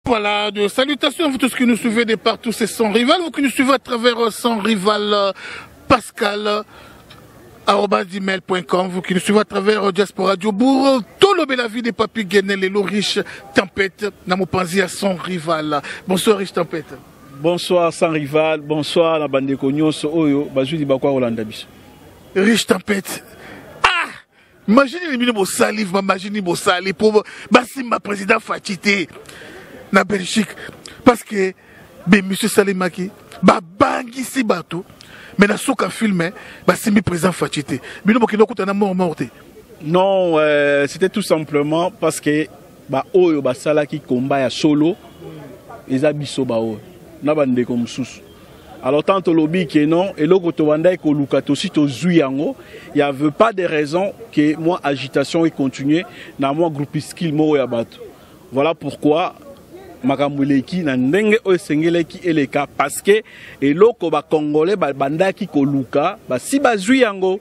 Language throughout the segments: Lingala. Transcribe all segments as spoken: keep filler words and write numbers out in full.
Voilà, de salutations à vous tous qui nous suivez de partout, c'est Sans Rival, vous qui nous suivez à travers Sans Rival Pascal, arobase gmail point com, vous qui nous suivez à travers Diaspora Diobourg, tout le la vie des papis Guenel et l'eau riche Tempête, Namopanzi à Sans Rival. Bonsoir Riche Tempête. Bonsoir Sans Rival, bonsoir la bande de Cognos, Oyo, Bazou di Bakwa Hollanda Biso. Riche Tempête. Ah! Imaginez les beaux salifs, imaginez les salifs pour Bassimba président Fatité. Na Belgique parce que ben monsieur Salimaki ba bangi si bateau mais na soka filmé ba simi présent Fatité bino bokino kutana mort morté. Non, euh, c'était tout simplement parce que ba oyo ba sala ki combat ya solo eza biso ba o na bande comme sous. Alors tant au lobby que non et loko to wanda ko luka to si to zui yango, il y avait pas de raison que moi agitation et continuer na moi groupe skill mo ya bato. Voilà pourquoi makamuleki na ndenge o sengeleki eleka parce que eloko ba congolais ba bandaki ko luka ba si bazui yango.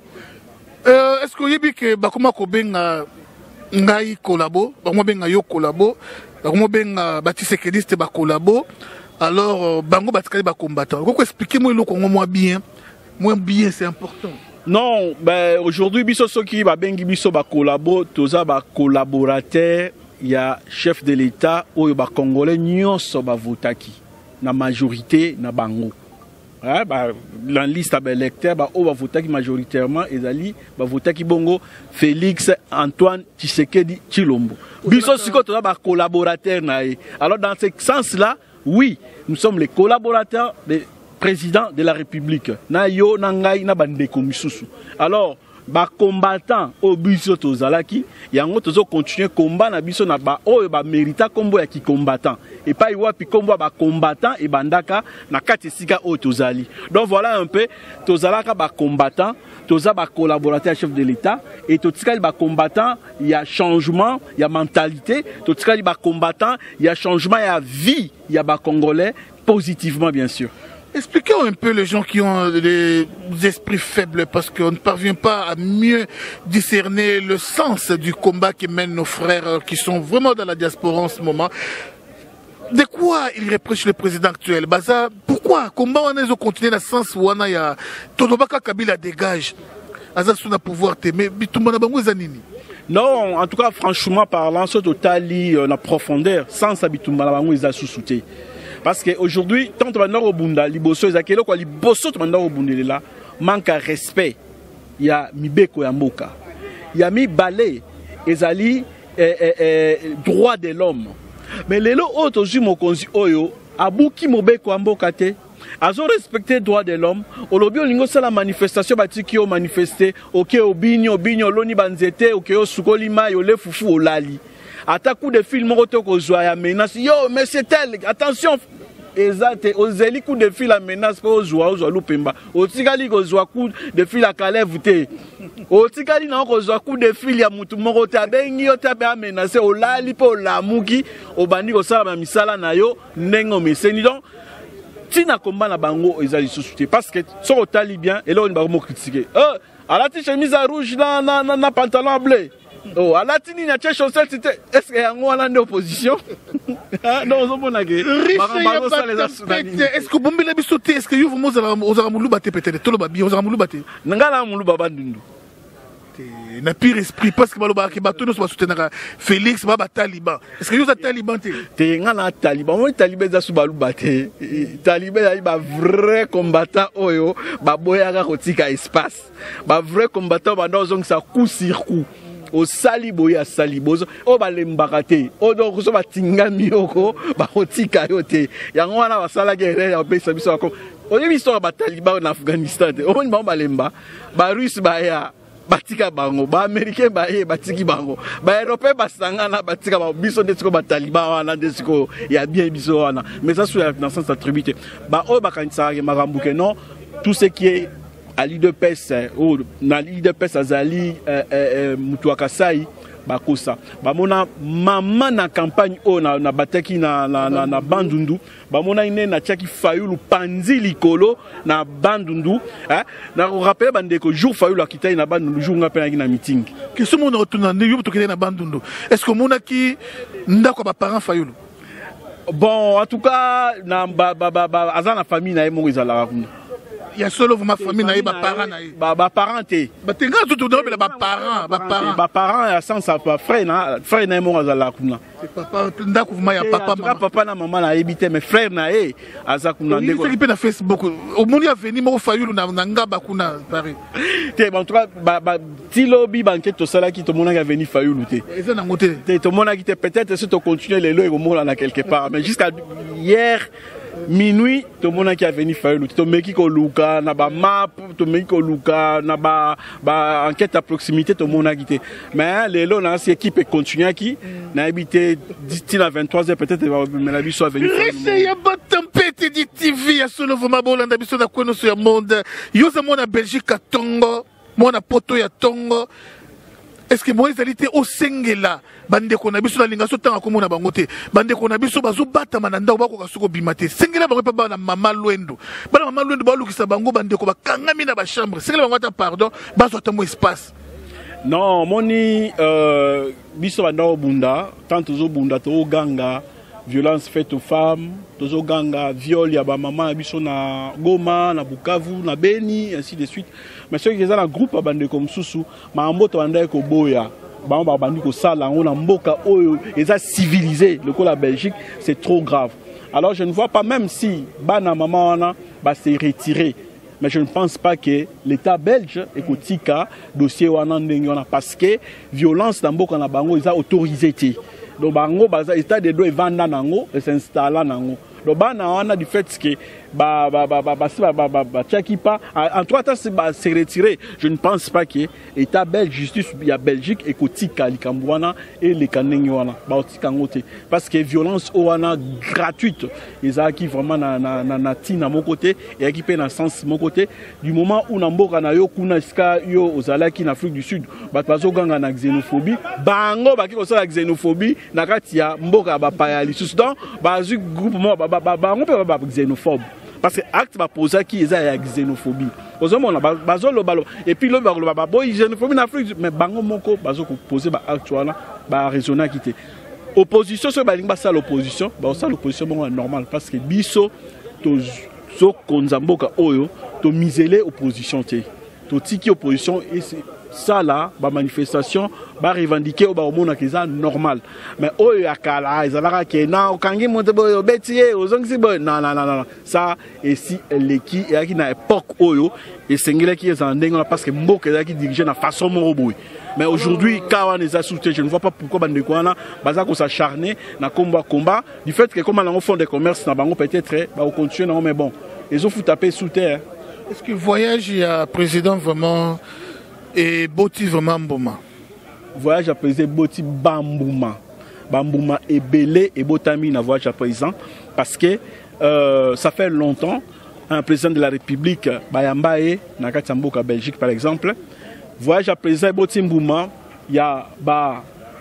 Euh, est-ce que yebi que ba koma ko benga ngai collabo ba mo benga yo collabo ba mo benga ba tisekediste ba collabo alors bango ba tikali ba combattant ko expliquer moi eloko moi bien moi bien c'est important. Non, ben aujourd'hui biso soki ba bengi biso ba collabo toza ba collaborateur. Il y a chef de l'État ou ba congolais nyonso ba votaki na majorité na bango. Hein, ba la liste ba électeur ba o ba votaki majoritairement ezali ba votaki bongo Félix Antoine Tshisekedi Tshilombo. Biso siko to ba collaborateur na e. Alors dans ce sens-là, oui, nous sommes les collaborateurs des présidents de la République. Na yo na ngai na bande ko misusu. Alors ba combattant au biso tozalaki yango tozo continuer combat na biso na ba oyo ba mérita kombo ya ki combattant et pas iwapi kombo ba combattant et bandaka na kati sika o tozali. Donc voilà un peu tozalaka ba combattant toza ba collaborateur chef de l'État et totikali ba combattant il y a changement, il y a mentalité, totikali ba combattant il y a changement, il y a vie, il y a ba congolais positivement bien sûr. Expliquons un peu les gens qui ont des esprits faibles parce qu'on ne parvient pas à mieux discerner le sens du combat qui mènent nos frères qui sont vraiment dans la diaspora en ce moment. De quoi ils reprochent le président actuel? Baza, pourquoi? Comment on a continué dans le sens où on a Todobaka Kabila dégage? Aza suna pouvoir t'aimer, bitumana bango zanini. Non, en tout cas franchement parlant, ce total la profondeur sans habitumana bango isa sous-souté. Parce qu'aujourd'hui, tant que nous avons liboso, ezakelo kwa liboso tu manda obundele là, manque à respect. Il y a mibeko ya mboka. Il y a mi balé, ezali eh, eh, eh, droit de l'homme. Mais les lots autres ju mokonzi oyo, abuki mobeko ya mboka te. Azo respecter droit de l'homme. Olobi olingo sala manifestation batiki o manifester, oke obini obini oloni banzete, oke o sukoli mai ole fufu olali. Ata coup de film moto ko zwa ya menace. Yo, mais c'est tel, attention. Exact, ozeli coup de fil la menace pour zwa ozwa lupemba. Otikali ko zwa coup de fil la Kalev te. Otikali na ko zwa coup de fil ya mutu moko te abengi yo te be menacer olali po lamuki obandi ko sala ba misala na yo ndengo meseni donc tina komba na bango ezali sous-souté parce que so otali bien et là on va me critiquer. Euh, alati chemise rouge na na na, na pantalon bleu. Oh, à la tini na tche chaussette c'était est-ce qu'il y a un en opposition? Non, on s'en est-ce que bombe la bisoté est-ce que vous mozala ozara mulu baté peut-être tout le babi ozara mulu baté ngala mulu baba ndundu na pire esprit parce que baloba ke bato no so soutenir Félix baba taliban est-ce que vous êtes taliban te te ngala taliban moi taliban za subalu baté taliban yi ba vrai combattant oyo ba boyaka kotika espace ba vrai combattant ba ndozong sa coup sur coup au saliboya salibozo o balembakate o donc so batinga mioko ba kotika yote yango wana basala guerre ya pesa biso ko o yebi histoire ba taliban en Afghanistan o ni ba balemba ba russe ba ya batika bango ba américain ba ye batiki bango ba européen basangana batika ba biso ndesiko ba taliban wana ndesiko ya bien biso wana mais ça sur dans sens attributé ba o ba kanisa ke makambuke non tout ce qui est à l'île de Pes ou na l'île de Pes azali Mutuakasai bakosa bamona mama na campagne o na na bataki na na na, na Bandundu bamona ine na tiaki Fayulu panzi likolo na Bandundu hein na rappelle bande que jour Fayulu akita na Bandundu jour ngapena na meeting que ce monde retourne na yo to na Bandundu est-ce que mona ki ndako ba parents Fayulu Bon, en tout cas, na ba ba ba ba azana famille na emo izala kuna. Il y a solo ma famille na ba parents na ba ba parenté. Ba tenga tout tout ba parents, ba parents. Ba parents ya sans sa frère na frère na emo azala kuna. Papa ndako vuma ya papa maman. Papa na maman na ebité mais frère na e azakuna ndeko. Il peut na Facebook. Au monde ya veni mo fayulu na ngaba kuna Paris. Te en tout cas ba ba tilobi banquet to sala ki to mona ya veni fayulu te. Eza na ngote. Te to mona ki te peut-être si to continuer les lois au monde là quelque part mais jusqu'à hier minuit tout le monde qui a venu faire le tout meki ko luka na ba map tout meki ko luka na ba ba enquête à proximité tout le monde a quitté mais les lots là c'est équipe continue qui na habité dix à vingt-trois heures peut-être mais la vie soit venue il y a pas tempête dit T V ya solo voma bolanda biso na kono so ya monde yo za mona Belgique à Tongo mona poto ya Tongo. Est-ce que moi ils étaient au Sengela bande ko na biso na linga so tanga ko mona bango te bande ko na biso bazo bata mananda ba ko kasuko bimate Sengela ba pa na mama Lwendo bana mama Lwendo ba lukisa bango bande ko ba kangami na ba chambre Sengela bango ta pardon ba so tamo espace. Non moni euh biso banda obunda tant zo bunda to ganga violence faite aux femmes tozo ganga viol ya ba maman biso na Goma na Bukavu na Beni ainsi de suite mais ceux qui sont dans groupe bande comme susu ma mboto banda ko boya ba ba bandi ko sala on na mboka oyo eza civilisé le la Belgique c'est trop grave alors je ne vois pas même si bana maman wana ba se retirer mais je ne pense pas que l'état belge ekotika dossier wana ndenge wana parce que violence na mboka na bango eza autorisé té donc bango baza état de droit vanda nango et s'installer nango donc bana wana du fait que ba ba ba ba ba ba ba ba tchaki pas en trois temps ba se retirer je ne pense pas que état belge justice ya Belgique et kotika likambwana et les kanengi wana ba otika ngote parce que violence wana gratuite ils qui vraiment na na na na tina mon côté et qui peut dans sens mon côté du moment où na mboka na yo kuna ska yo ozalaki na Afrique du Sud ba bazo ganga na xénophobie bango ba ki ko sala xénophobie na kati ya mboka ba pa ya lisusu donc ba zu groupement ba ba bango pe ba xénophobe parce que acte va poser qui est la xénophobie. Et puis le xénophobie en Afrique, mais bango moko bazo poser ba acte wana ba raisonner quitter. Opposition sur ba lingba ça l'opposition, ba ça l'opposition bon normal parce que biso to zo konzamboka oyo to miseler opposition té. To tiki opposition et ça là ba manifestation ba revendiquer ba omona que ça normal mais oyo akala ezalaka ke na okangi moto boyo betie ozongisi boyo non non non ça et si leki et qui na époque oyo et sengela qui est en ndenge parce que mboka qui dirige na façon moroboy mais aujourd'hui kawa les a soutenu je ne vois pas pourquoi bande kwana baza ko s'acharner na combat combat du fait que comme on fond de commerce na bango peut-être ba continuer non mais bon ils ont foutu taper sous terre. Est-ce que voyage il y a président vraiment et Boti vraiment Mboma. Voyage à président Boti Bambouma. Bambouma est belé et Botami na voyage à président parce que euh, ça fait longtemps un président de la République Bayambaye na Katamboka Belgique par exemple. Voyage à président Boti Mbouma, il y a ba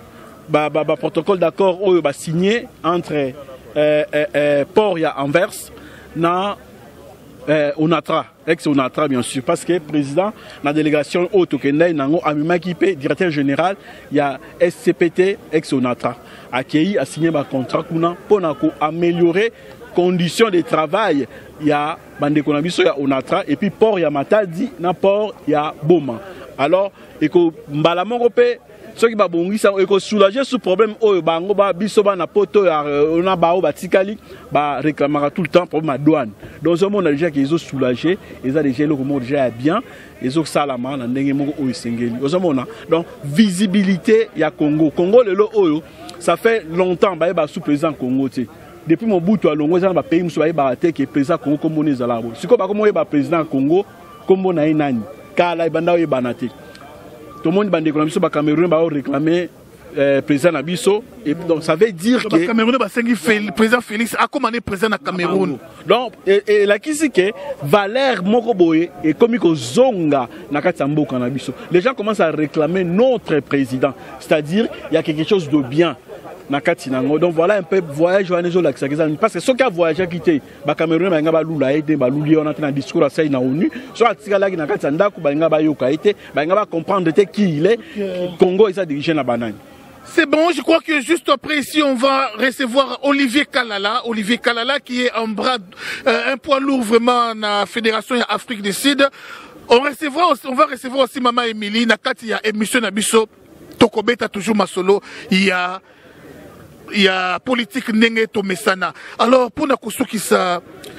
ba ba, ba protocole d'accord oyo ba signé entre euh, euh, euh, Port ya Anvers na Euh, Onatra, ex-Onatra bien sûr, parce que le président, la délégation haute Kenda, Nango, Amima Kipé, directeur général, il y a S C P T, ex-Onatra, accueilli, a signé un contrat pour améliorer les conditions de travail. Il y a Bandekonabiso, il y a Onatra, et puis Port, il y a Matadi, na Port, il y a Boma. Alors, et que Mbalamongope, ceux qui vont soulager ce problème, bango ba bisoba na poto ya ona bao batikali ba réclamera tout le temps pour ma douane. Donc ce monde déjà qu'ils ont soulagé, ils ont déjà le monde déjà bien, ils ont salama na ndenge moko o sengeli. Donc visibilité ya Congo. Congo le lo oyo, ça fait longtemps ba ba sous-président Congo té. Depuis mon bout à longo za ba pays musu ba ba té que président Congo comme on ezala bo. Siko ba comme ba président Congo comme on a nani. Kala ibanda o banate. Tout le monde bande économique au Cameroun va réclamer le président Nabiso et donc ça veut dire que le Cameroun va le président Félix a commandé président na Cameroun. Donc et, et la qui c'est que Valère Mokoboye et comme Zonga na Katambo Nabiso. Les gens commencent à réclamer notre président, c'est-à-dire il y a quelque chose de bien. Donc voilà un peu voyage parce que ceux qui ont voyagé quitté ba Cameroun ba ngaba lula ete ba luli on a un discours à ça na ONU so atika la na katanda ku ba ngaba yoka ete ba ngaba comprendre te qui il est Congo ils a dirigé na banane C'est bon, je crois que juste après ici, on va recevoir Olivier Kalala. Olivier Kalala qui est un bras, euh, un poids lourd vraiment dans la Fédération Afrique du Sud. On, recevra, on va recevoir aussi Maman Émilie. Nakati, il y a émission Nabiso. Tokobeta toujours Masolo. Il y a, il y a politique Nenge Tomesana. Alors, pour Nakusuki, ça,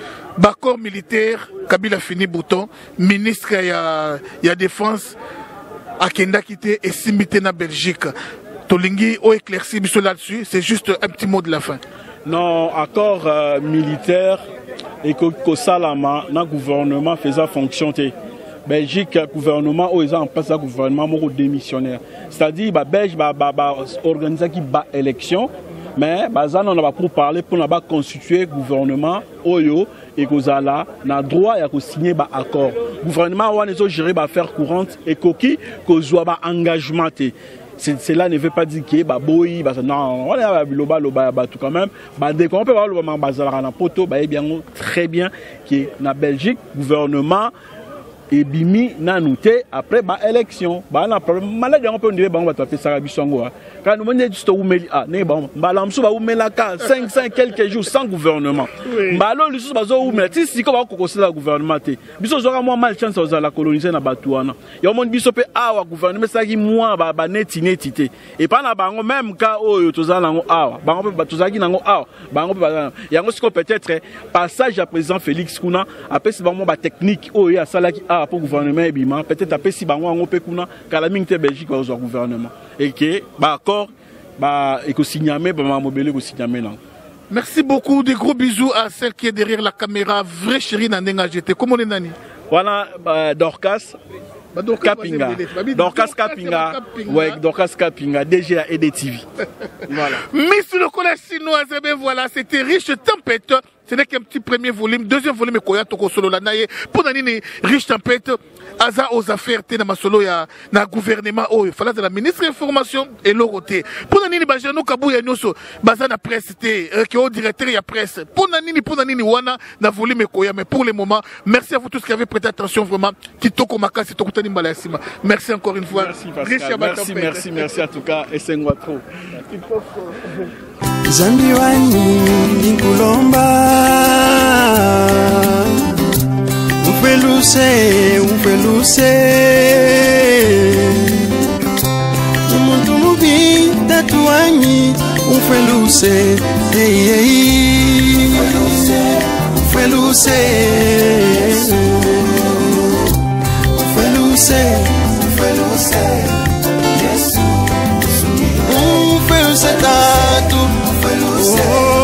Bakor militaire, Kabila Fini Bouton, ministre, il y a, il y a défense, Akenda Kité et Simité na Belgique. Tolingi o éclairci là-dessus, c'est juste un petit mot de la fin. Non, accord euh, militaire et que Salama, le gouvernement faisait fonction. Belgique, gouvernement, où ils ont en place un gouvernement démissionnaire. C'est-à-dire, bah, Belgique va bah, bah, organiser qui bat élection, mais bah, ça, on va pour parler pour ne pas constituer gouvernement Oyo et que ça là, n'a droit à signer un accord. Gouvernement, on a géré affaires courantes et coquille, que soit un engagement. Cela ne veut pas dire que bah boy bah non on est loba loba bah tout quand même bah dès qu'on peut voir le moment bazar na poto bah bien très bien que na Belgique gouvernement et bimi na nouté après bah élection bah na problème malade on peut dire bah on va taper ça bisongo quand nous menons juste au meli ah né bon bah l'amsou bah ou melaka cinq cinq quelques jours sans gouvernement bah là le sous bah zo ou melati si comment ko ko gouvernement té biso zora moi mal chance aux la coloniser na batuana yo mon biso pe awa gouvernement ça qui moi bah bah neti neti té et pas na bango même cas oyo tozala ngo awa bango pe ba tozaki nango awa bango pe yango siko peut-être passage à président Félix Kuna après c'est vraiment ba technique oyo ya salaki ah pour gouvernement et bima peut-être après si bango ngo pe kuna kala mingte Belgique au gouvernement et que bah accord bah et que signamé bah ma mobile que signamé là. Merci beaucoup, des gros bisous à celle qui est derrière la caméra, vraie chérie Nandenga G T. Comment on est Nani? Voilà bah, Dorcas bah, Dorcas Kapinga Dorcas Kapinga ouais Dorcas Kapinga D G à E D T V. Voilà. Miss le collège chinoise, eh bien voilà, c'était Riche Tempête. Ce n'est qu'un petit premier volume, deuxième volume Koya Toko Solo la naye pour Nanine Riche Tempête. Aza aux affaires té na masolo ya na gouvernement oh il fallait de la ministre information et l'oroté pour nanini bajano kabuya nyoso baza na presse té qui au directeur ya presse pour nanini pour nanini wana na volume koya mais pour le moment merci à vous tous qui avez prêté attention vraiment kitoko makasi tokutani mbala sima merci encore une fois merci Pascal. merci merci merci en tout cas et c'est moi trop Zambi wani nkulomba Ufeluse, ufeluse Umuntu mubi tatuanyi Ufeluse, hey hey Ufeluse Ufeluse Ufeluse Yesu Ufeluse tatu Ufeluse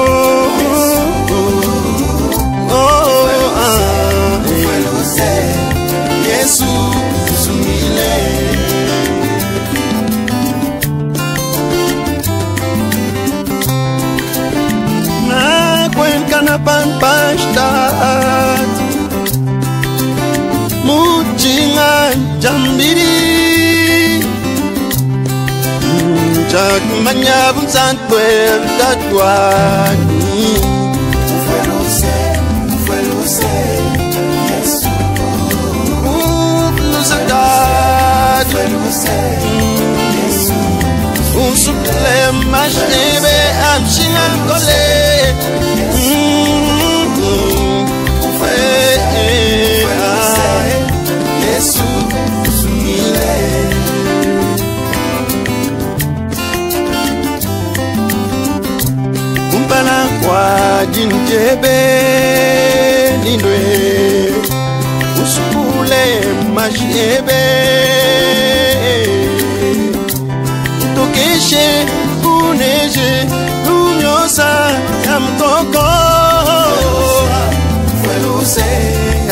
Yesu sumile na cuenca na pampastat mujinga jambiri jak manyabun santwe tatwani ufelose ufelose un suple más neve amshingan kole Yesu sumile kumpana kwa jintebe lindwe usukule mashebe tokeshe kuneje lunyosa ya mtoko feluse